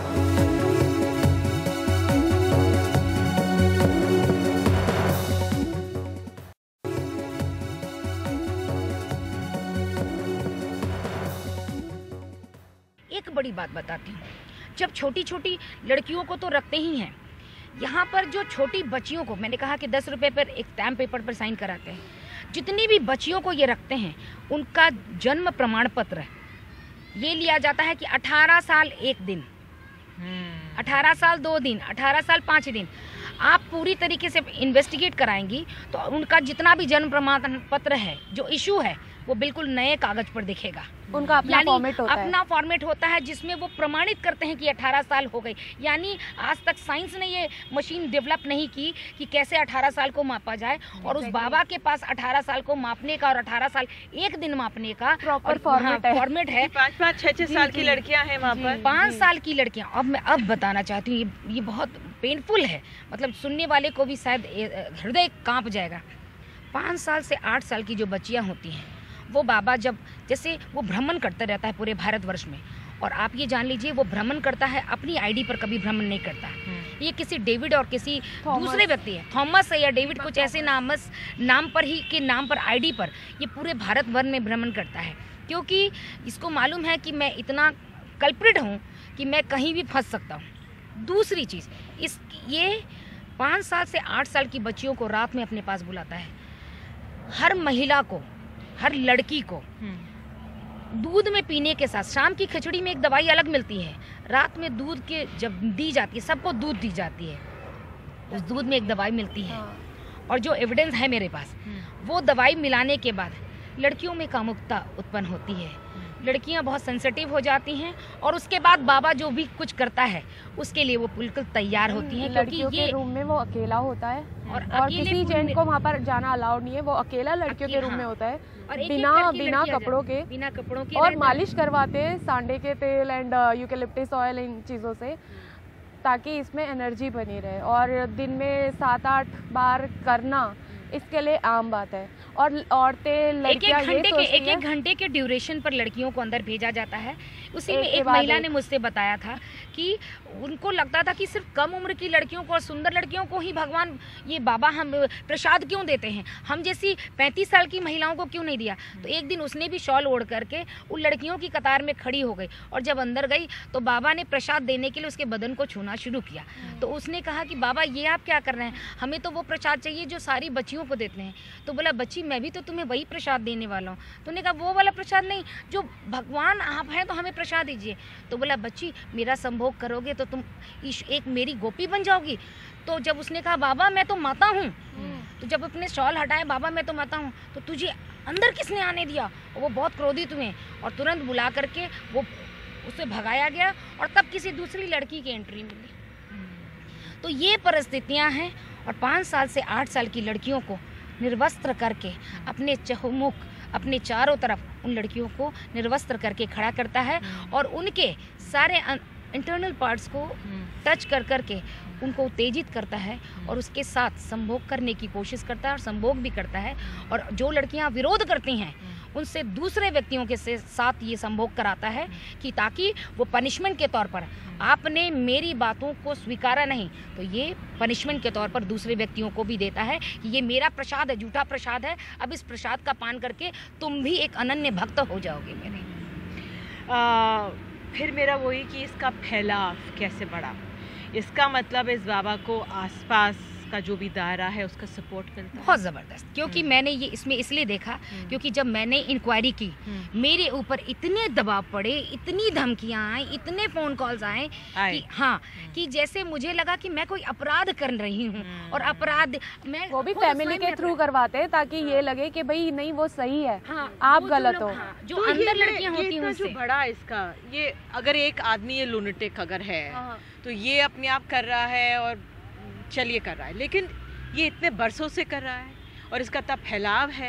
एक बड़ी बात बताती हूँ, जब छोटी छोटी लड़कियों को तो रखते ही हैं, यहाँ पर जो छोटी बच्चियों को, मैंने कहा कि दस रुपए पर एक स्टैम्प पेपर पर साइन कराते हैं, जितनी भी बच्चियों को ये रखते हैं उनका जन्म प्रमाण पत्र ये लिया जाता है कि अठारह साल एक दिन, अठारह साल दो दिन, अठारह साल पाँच दिन। आप पूरी तरीके से इन्वेस्टिगेट कराएंगी तो उनका जितना भी जन्म प्रमाण पत्र है जो इशू है वो बिल्कुल नए कागज पर दिखेगा। उनका अपना फॉर्मेट होता है, अपना फॉर्मेट होता है जिसमें वो प्रमाणित करते हैं कि अठारह साल हो गई। यानी आज तक साइंस ने ये मशीन डेवलप नहीं की कि कैसे अठारह साल को मापा जाए, और उस बाबा के पास अठारह साल को मापने का और अठारह साल एक दिन मापने का प्रॉपर फॉर्मेट है। पाँच पाँच छह छह साल की लड़कियां हैं वहाँ पर, पाँच साल की लड़कियां। अब मैं अब बताना चाहती हूँ, ये ये बहुत पेनफुल है, मतलब सुनने वाले को भी शायद हृदय कांप जाएगा। पाँच साल से आठ साल की जो बच्चियां होती हैं, वो बाबा जब जैसे वो भ्रमण करता रहता है पूरे भारतवर्ष में, और आप ये जान लीजिए वो भ्रमण करता है अपनी आईडी पर, कभी भ्रमण नहीं करता। ये किसी डेविड और किसी दूसरे व्यक्ति है, थॉमस है या डेविड, कुछ ऐसे नाम नाम पर ही के नाम पर आईडी पर ये पूरे भारत भर में भ्रमण करता है, क्योंकि इसको मालूम है कि मैं इतना कल्प्रिट हूँ कि मैं कहीं भी फंस सकता हूँ। दूसरी चीज़, इस ये पाँच साल से आठ साल की बच्चियों को रात में अपने पास बुलाता है। हर महिला को, हर लड़की को दूध में पीने के साथ, शाम की खिचड़ी में एक दवाई अलग मिलती है, रात में दूध के जब दी जाती है, सबको दूध दी जाती है, उस दूध में एक दवाई मिलती है। और जो एविडेंस है मेरे पास, वो दवाई मिलाने के बाद लड़कियों में कामुकता उत्पन्न होती है, लड़कियां बहुत सेंसिटिव हो जाती हैं, और उसके बाद बाबा जो भी कुछ करता है उसके लिए वो बिल्कुल तैयार होती हैं, क्योंकि ये रूम में वो अकेला होता है और, और किसी जेंट को वहाँ पर जाना अलाउड नहीं है, वो अकेला लड़कियों के रूम में होता है, और एक बिना एक बिना कपड़ों के बिना कपड़ों के और मालिश करवाते हैं सांडे के तेल एंड यूकेलिप्टस ऑयल, इन चीज़ों से, ताकि इसमें एनर्जी बनी रहे। और दिन में सात आठ बार करना इसके लिए आम बात है। और औरतें लड़कियां एक एक घंटे के एक एक घंटे के ड्यूरेशन पर लड़कियों को अंदर भेजा जाता है। उसी में एक महिला ने मुझसे बताया था कि उनको लगता था कि सिर्फ कम उम्र की लड़कियों को और सुंदर लड़कियों को ही भगवान ये बाबा हम प्रसाद क्यों देते हैं, हम जैसी पैंतीस साल की महिलाओं को क्यों नहीं दिया। तो एक दिन उसने भी शॉल ओढ़ करके उन लड़कियों की कतार में खड़ी हो गई और जब अंदर गई तो बाबा ने प्रसाद देने के लिए उसके बदन को छूना शुरू किया। तो उसने कहा कि बाबा ये आप क्या कर रहे हैं, हमें तो वो प्रसाद चाहिए जो सारी बच्चियों को देते हैं। तो बोला बच्ची मैं भी तो तुम्हें वही प्रसाद देने वाला हूँ। तो उन्होंने कहा वो वाला प्रसाद नहीं, जो भगवान आप हैं तो हमें प्रसाद दीजिए। तो बोला बच्ची मेरा संभोग करोगे तो तुम एक मेरी गोपी बन जाओगी। तो जब उसने कहा बाबा मैं तो माता हूँ, तो जब अपने शॉल हटाए बाबा मैं तो माता हूँ, तो तुझे अंदर किसने आने दिया। और वो बहुत क्रोधित हुए और तुरंत बुला करके वो उसे भगाया गया और तब किसी दूसरी लड़की की एंट्री मिली। तो ये परिस्थितियाँ हैं और पाँच साल से आठ साल की लड़कियों को निर्वस्त्र करके अपने चहुमुख अपने चारों तरफ उन लड़कियों को निर्वस्त्र करके खड़ा करता है और उनके सारे इंटरनल पार्ट्स को टच कर करके उनको उत्तेजित करता है और उसके साथ संभोग करने की कोशिश करता है और संभोग भी करता है। और जो लड़कियां विरोध करती हैं उनसे दूसरे व्यक्तियों के साथ ये संभोग कराता है कि ताकि वो पनिशमेंट के तौर पर आपने मेरी बातों को स्वीकारा नहीं तो ये पनिशमेंट के तौर पर दूसरे व्यक्तियों को भी देता है कि ये मेरा प्रसाद है, झूठा प्रसाद है, अब इस प्रसाद का पान करके तुम भी एक अनन्य भक्त हो जाओगे मेरे। आ, फिर मेरा वही कि इसका फैलाव कैसे बढ़ा, इसका मतलब इस बाबा को आसपास का जो भी दायरा है उसका सपोर्ट मिलता है। बहुत ज़बरदस्त, क्योंकि मैंने ये इसमें इसलिए देखा क्योंकि जब मैंने इंक्वायरी की मेरे ऊपर इतने दबाव पड़े, इतनी धमकियां आई, इतने फ़ोन कॉल्स आए कि हाँ कि जैसे मुझे लगा कि मैं कोई अपराध कर रही हूँ और अपराध मैं वो भी फैमिली के थ्रू करवाते हैं ताकि ये लगे कि भाई नहीं वो सही है, हाँ, आप गलत हो। हाँ, जो तो अंदर लड़कियां होती हैं जो बड़ा इसका ये अगर एक आदमी ये लूनेटिक अगर है तो ये अपने आप कर रहा है और चलिए कर रहा है, लेकिन ये इतने बरसों से कर रहा है और इसका इतना फैलाव है,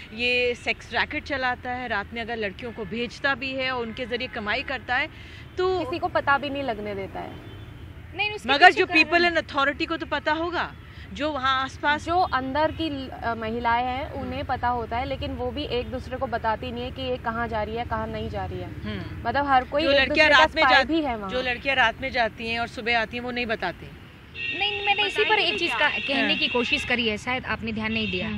ये सेक्स रैकेट चलाता है, रात में अगर लड़कियों को भेजता भी है और उनके जरिए कमाई करता है तो किसी को पता भी नहीं लगने देता है। नहीं, मगर जो पीपल इन अथॉरिटी को तो पता होगा, जो वहाँ आसपास जो अंदर की महिलाएं हैं उन्हें पता होता है, लेकिन वो भी एक दूसरे को बताती नहीं है कि ये कहाँ जा रही है कहाँ नहीं जा रही है। मतलब हर कोई जो लड़कियाँ रात में जाती है, जो लड़कियाँ रात में जाती हैं और सुबह आती हैं वो नहीं बताती। नहीं, मैंने इसी पर एक चीज़ का कहने की कोशिश करी है, शायद आपने ध्यान नहीं दिया।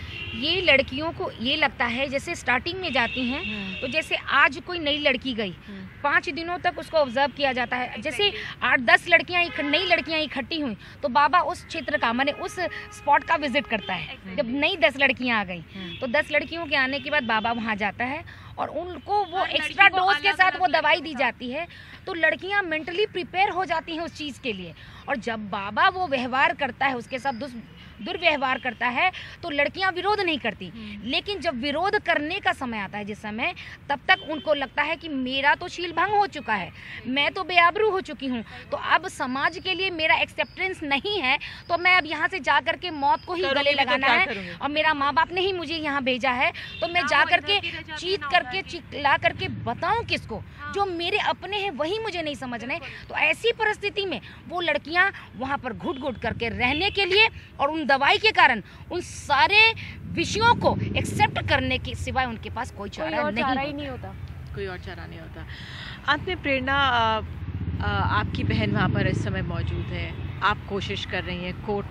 ये लड़कियों को ये लगता है जैसे स्टार्टिंग में जाती हैं तो जैसे आज कोई नई लड़की गई पाँच दिनों तक उसको ऑब्जर्व किया जाता है, जैसे आठ दस लड़कियां नई लड़कियां इकट्ठी हुई तो बाबा उस क्षेत्र का माने उस स्पॉट का विजिट करता है। जब नई दस लड़कियां आ गई तो दस लड़कियों के आने के बाद बाबा वहां जाता है और उनको वो एक्स्ट्रा डोज के साथ वो दवाई दी जाती है तो लड़कियां मेंटली प्रिपेयर हो जाती हैं उस चीज़ के लिए। और जब बाबा वो व्यवहार करता है उसके साथ दुर्व्यवहार करता है तो लड़कियां विरोध नहीं करती, लेकिन जब विरोध करने का समय आता है जिस समय, तब तक उनको लगता है कि मेरा तो शील भंग हो चुका है, मैं तो बेआबरू हो चुकी हूँ, तो अब समाज के लिए मेरा एक्सेप्टेंस नहीं है, तो मैं अब यहाँ से जा करके मौत को ही गले लगाना है और मेरा माँ बाप ने ही मुझे यहाँ भेजा है तो मैं जा करके चीत करके चिल्ला करके बताऊँ किसको, जो मेरे अपने हैं वही मुझे नहीं समझ रहे। तो ऐसी परिस्थिति में वो लड़कियां वहां पर घुट घुट करके रहने के लिए और उन दवाई के कारण उन सारे विषयों को एक्सेप्ट करने के सिवाय उनके पास कोई चारा कोई नहीं, ही नहीं होता, कोई और चारा नहीं होता। अंत में प्रेरणा, आपकी बहन वहाँ पर इस समय मौजूद है, आप कोशिश कर रही हैं, कोर्ट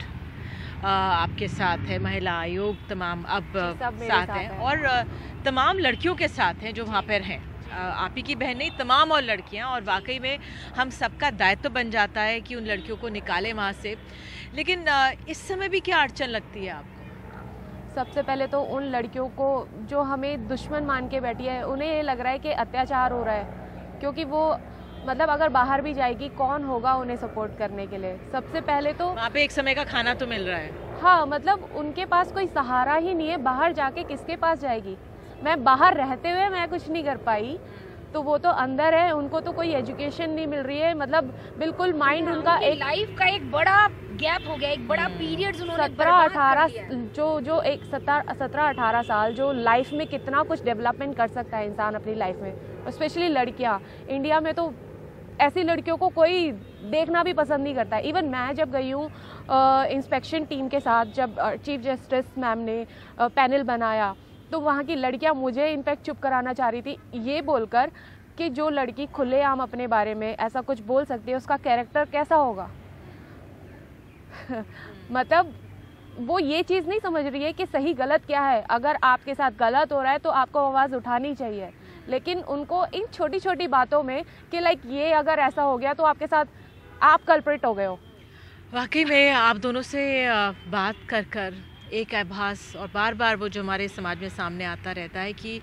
आपके साथ है, महिला आयोग तमाम अब साथ है और तमाम लड़कियों के साथ हैं जो वहाँ पर हैं, आप ही की बहन नहीं तमाम और लड़कियां, और वाकई में हम सबका दायित्व बन जाता है कि उन लड़कियों को निकालें वहाँ से। लेकिन इस समय भी क्या अड़चन लगती है आपको? सबसे पहले तो उन लड़कियों को जो हमें दुश्मन मान के बैठी है उन्हें ये लग रहा है कि अत्याचार हो रहा है, क्योंकि वो मतलब अगर बाहर भी जाएगी कौन होगा उन्हें सपोर्ट करने के लिए। सबसे पहले तो वहाँ पे एक समय का खाना तो मिल रहा है, हाँ मतलब उनके पास कोई सहारा ही नहीं है, बाहर जाके किसके पास जाएगी। मैं बाहर रहते हुए मैं कुछ नहीं कर पाई तो वो तो अंदर है, उनको तो कोई एजुकेशन नहीं मिल रही है, मतलब बिल्कुल माइंड उनका एक लाइफ का एक बड़ा गैप हो गया, एक बड़ा पीरियड उन्होंने सत्रह अठारह जो जो एक सत्रह अठारह साल जो लाइफ में कितना कुछ डेवलपमेंट कर सकता है इंसान अपनी लाइफ में, स्पेशली लड़कियां। इंडिया में तो ऐसी लड़कियों को कोई देखना भी पसंद नहीं करता है। इवन मैं जब गई हूँ इंस्पेक्शन टीम के साथ, जब चीफ जस्टिस मैम ने पैनल बनाया, तो वहाँ की लड़कियाँ मुझे इनफैक्ट चुप कराना चाह रही थी, ये बोलकर कि जो लड़की खुलेआम अपने बारे में ऐसा कुछ बोल सकती है उसका कैरेक्टर कैसा होगा। मतलब वो ये चीज़ नहीं समझ रही है कि सही गलत क्या है। अगर आपके साथ गलत हो रहा है तो आपको आवाज़ उठानी चाहिए, लेकिन उनको इन छोटी छोटी बातों में कि लाइक ये अगर ऐसा हो गया तो आपके साथ आप कल्प्रिट हो गए हो। वाकई में आप दोनों से बात कर कर एक आभास और बार बार वो जो हमारे समाज में सामने आता रहता है कि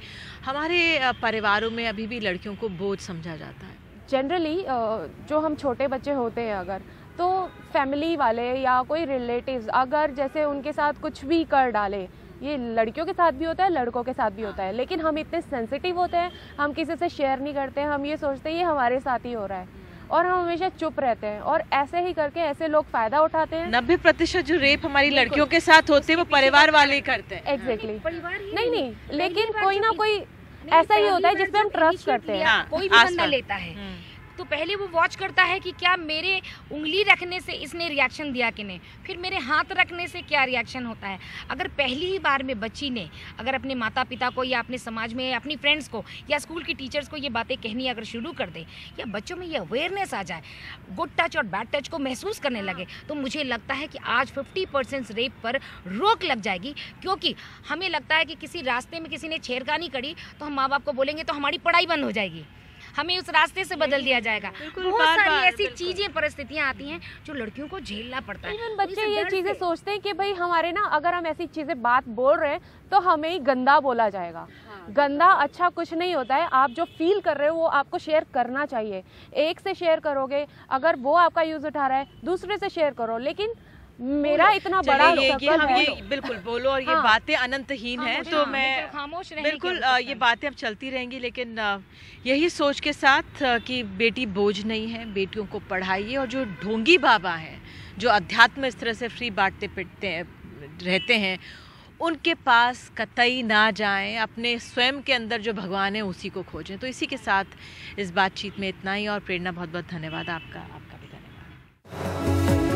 हमारे परिवारों में अभी भी लड़कियों को बोझ समझा जाता है। जनरली जो हम छोटे बच्चे होते हैं अगर, तो फैमिली वाले या कोई रिलेटिव्स अगर जैसे उनके साथ कुछ भी कर डाले, ये लड़कियों के साथ भी होता है, लड़कों के साथ भी होता है, लेकिन हम इतने सेंसिटिव होते हैं, हम किसी से शेयर नहीं करते हैं, हम ये सोचते हैं ये हमारे साथ ही हो रहा है और हम हमेशा चुप रहते हैं, और ऐसे ही करके ऐसे लोग फायदा उठाते हैं। नब्बे प्रतिशत जो रेप हमारी लड़कियों के साथ होते हैं वो परिवार वाले ही करते हैं। एग्जैक्टली नहीं नहीं, लेकिन कोई ना कोई ऐसा ही होता है जिसपे हम ट्रस्ट करते हैं। कोई भी बंदा लेता है तो पहले वो वॉच करता है कि क्या मेरे उंगली रखने से इसने रिएक्शन दिया कि नहीं, फिर मेरे हाथ रखने से क्या रिएक्शन होता है। अगर पहली ही बार में बच्ची ने अगर अपने माता पिता को या अपने समाज में अपनी फ्रेंड्स को या स्कूल की टीचर्स को ये बातें कहनी अगर शुरू कर दे, या बच्चों में ये अवेयरनेस आ जाए, गुड टच और बैड टच को महसूस करने लगे, तो मुझे लगता है कि आज फिफ्टी परसेंट रेप पर रोक लग जाएगी। क्योंकि हमें लगता है कि किसी रास्ते में किसी ने छेड़खानी करी तो हम माँ बाप को बोलेंगे तो हमारी पढ़ाई बंद हो जाएगी, हमें उस रास्ते से बदल दिया जाएगा। बहुत सारी ऐसी चीजें परिस्थितियां आती हैं जो लड़कियों को झेलना पड़ता है। इवन बच्चे ये चीजें सोचते हैं कि भाई हमारे ना अगर हम ऐसी चीजें बात बोल रहे हैं तो हमें ही गंदा बोला जाएगा। हाँ। गंदा अच्छा कुछ नहीं होता है, आप जो फील कर रहे हो वो आपको शेयर करना चाहिए। एक से शेयर करोगे, अगर वो आपका यूज उठा रहा है दूसरे से शेयर करो, लेकिन मेरा इतना बड़ा ये, ये हम ये बिल्कुल बोलो और ये हाँ, बातें अनंतहीन हैं, तो मैं खामोश बिल्कुल ये बातें अब चलती रहेंगी, लेकिन यही सोच के साथ कि बेटी बोझ नहीं है, बेटियों को पढ़ाइए। और जो ढोंगी बाबा हैं जो अध्यात्म इस तरह से फ्री बांटते पिटते हैं रहते हैं, उनके पास कतई ना जाएं, अपने स्वयं के अंदर जो भगवान है उसी को खोजें। तो इसी के साथ इस बातचीत में इतना ही। और प्रेरणा, बहुत बहुत धन्यवाद आपका आपका भी धन्यवाद।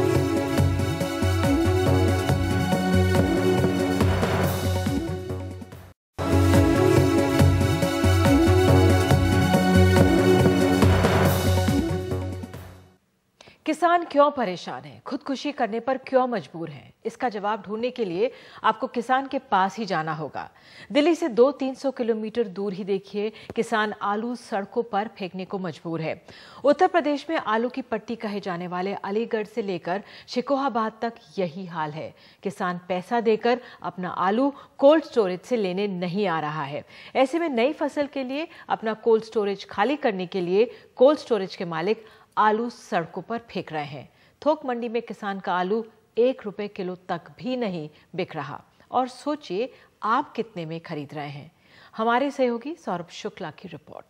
किसान क्यों परेशान हैं? खुदकुशी करने पर क्यों मजबूर हैं? इसका जवाब ढूंढने के लिए आपको किसान के पास ही जाना होगा। दिल्ली से दो तीन सौ किलोमीटर दूर ही देखिए, किसान आलू सड़कों पर फेंकने को मजबूर है। उत्तर प्रदेश में आलू की पट्टी कहे जाने वाले अलीगढ़ से लेकर शिकोहाबाद तक यही हाल है। किसान पैसा देकर अपना आलू कोल्ड स्टोरेज से लेने नहीं आ रहा है। ऐसे में नई फसल के लिए अपना कोल्ड स्टोरेज खाली करने के लिए कोल्ड स्टोरेज के मालिक आलू सड़कों पर फेंक रहे हैं। थोक मंडी में किसान का आलू एक रुपए किलो तक भी नहीं बिक रहा। और सोचिए आप कितने में खरीद रहे हैं। हमारे सहयोगी सौरभ शुक्ला की रिपोर्ट।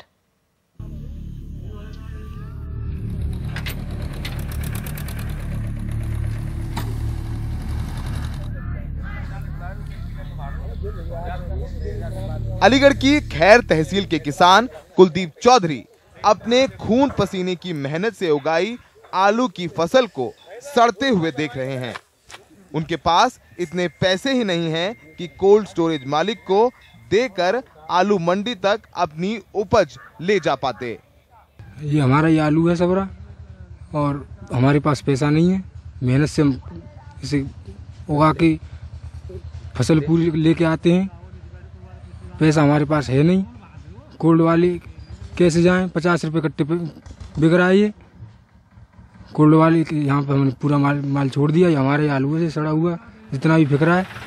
अलीगढ़ की खैर तहसील के किसान कुलदीप चौधरी अपने खून पसीने की मेहनत से उगाई आलू की फसल को सड़ते हुए देख रहे हैं। उनके पास इतने पैसे ही नहीं हैं कि कोल्ड स्टोरेज मालिक को देकर आलू मंडी तक अपनी उपज ले जा पाते। ये हमारा ये आलू है सबरा, और हमारे पास पैसा नहीं है। मेहनत से हम इसे उगा के फसल पूरी लेके आते हैं, पैसा हमारे पास है नहीं। कोल्ड वाले कैसे जाएं? पचास रुपए कट्टे पे बिक रहा है ये कोल्ड वाले। यहाँ पे हमने पूरा माल माल छोड़ दिया। ये हमारे आलू से सड़ा हुआ जितना भी बिक रहा है।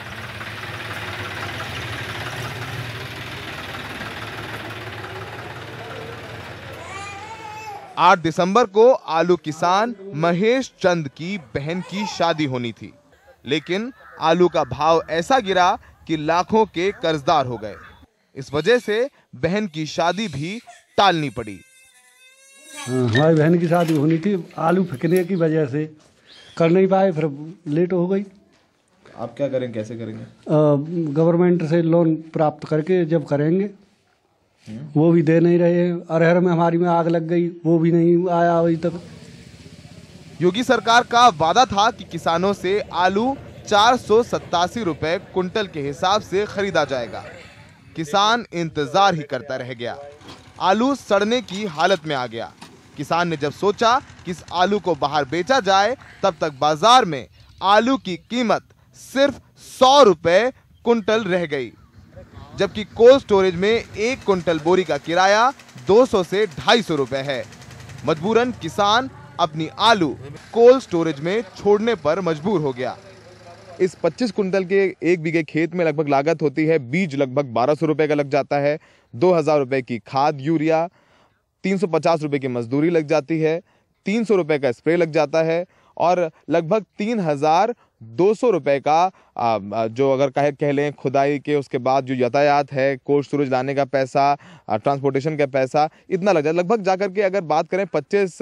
आठ दिसंबर को आलू किसान महेश चंद की बहन की शादी होनी थी, लेकिन आलू का भाव ऐसा गिरा कि लाखों के कर्जदार हो गए। इस वजह से बहन की शादी भी टालनी पड़ी। हमारी बहन की शादी होनी थी, आलू फेंकने की वजह से कर नहीं पाए, फिर लेट हो गई। आप क्या करेंगे, कैसे करेंगे? गवर्नमेंट से लोन प्राप्त करके जब करेंगे। वो भी दे नहीं रहे। अरहर में हमारी में आग लग गई, वो भी नहीं आया अभी तक। योगी सरकार का वादा था कि किसानों से आलू चार सौ सत्तासी रुपए कुंटल के हिसाब से खरीदा जाएगा। किसान इंतजार ही करता रह गया। आलू सड़ने की हालत में आ गया। किसान ने जब सोचा कि इस आलू को बाहर बेचा जाए, तब तक बाजार में आलू की कीमत सिर्फ सौ रुपए कुंटल रह गई, जबकि कोल्ड स्टोरेज में एक कुंटल बोरी का किराया दो सौ से ढाई सौ रुपए है। मजबूरन किसान अपनी आलू कोल्ड स्टोरेज में छोड़ने पर मजबूर हो गया। इस पच्चीस कुंटल के एक बीघे खेत में लगभग लागत होती है, बीज लगभग बारह सौ रुपए का लग जाता है, दो हजार रुपए की खाद यूरिया, तीन सौ पचास रुपए की मजदूरी लग जाती है, तीन सौ रुपए का स्प्रे लग जाता है और लगभग तीन हजार दो सौ रुपए का जो अगर कहे कह लें खुदाई के उसके बाद जो यातायात है, कोल्ड स्टोरेज लाने का पैसा, ट्रांसपोर्टेशन का पैसा, इतना लग जाता है। लगभग जाकर के अगर बात करें पच्चीस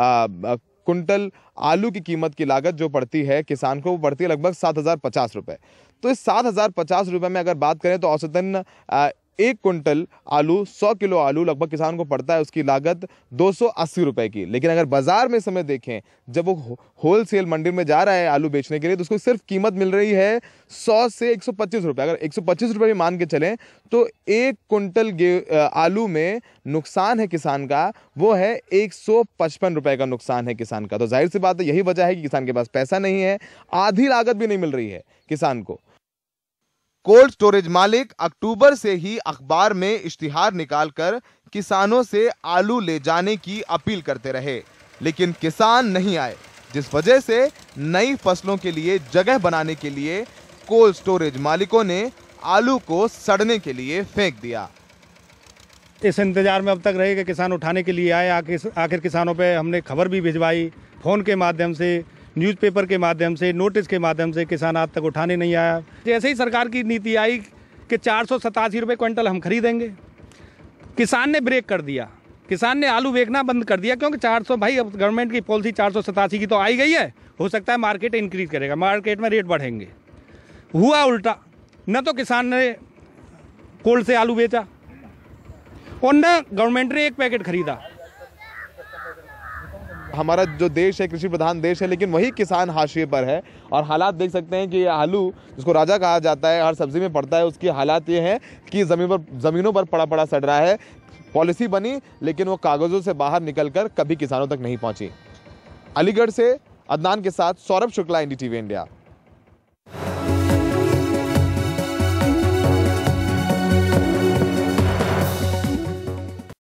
कुंटल आलू की कीमत की लागत जो पड़ती है किसान को, वो पड़ती है लगभग सात हजार पचास रुपए। तो इस सात हजार पचास रुपए में अगर बात करें तो औसतन एक कुंटल आलू, सौ किलो आलू लगभग किसान को पड़ता है उसकी लागत दो सौ अस्सी रुपए की। लेकिन अगर बाजार में समय देखें, जब वो होलसेल मंडी में जा रहा है आलू बेचने के लिए, तो उसको सिर्फ कीमत मिल रही है सौ से एक सौ पच्चीस रुपए। अगर एक सौ पच्चीस रुपए भी मान के चलें तो एक कुंटल आलू में नुकसान है किसान का, वो है एक सौ पचपन रुपए का नुकसान है किसान का। तो जाहिर सी बात है, यही वजह है कि किसान के पास पैसा नहीं है, आधी लागत भी नहीं मिल रही है किसान को। कोल्ड स्टोरेज मालिक अक्टूबर से ही अखबार में इश्तिहार निकालकर किसानों से आलू ले जाने की अपील करते रहे, लेकिन किसान नहीं आए, जिस वजह से नई फसलों के लिए जगह बनाने के लिए कोल्ड स्टोरेज मालिकों ने आलू को सड़ने के लिए फेंक दिया। इस इंतजार में अब तक रहे कि किसान उठाने के लिए आए। आखिर आखिर किसानों पे हमने खबर भी भिजवाई, फोन के माध्यम से, न्यूज़पेपर के माध्यम से, नोटिस के माध्यम से, किसान आज तक उठाने नहीं आया। जैसे ही सरकार की नीति आई कि चार सौ सतासी रुपये क्विंटल हम खरीदेंगे, किसान ने ब्रेक कर दिया। किसान ने आलू बेचना बंद कर दिया, क्योंकि चार सौ भाई अब गवर्नमेंट की पॉलिसी चार सौ सतासी की तो आई गई है, हो सकता है मार्केट इंक्रीज करेगा, मार्केट में रेट बढ़ेंगे। हुआ उल्टा, न तो किसान ने कोल्ड से आलू बेचा और न गवर्नमेंट ने एक पैकेट खरीदा। हमारा जो देश है कृषि प्रधान देश है, लेकिन वही किसान हाशिए पर है और हालात देख सकते हैं कि ये आलू जिसको राजा कहा जाता है, हर सब्जी में पड़ता है, उसकी हालात ये है कि जमीन पर जमीनों पर पड़ा पड़ा सड़ रहा है। पॉलिसी बनी लेकिन वो कागजों से बाहर निकलकर कभी किसानों तक नहीं पहुंची। अलीगढ़ से अदनान के साथ Saurabh Shukla, N D T V India.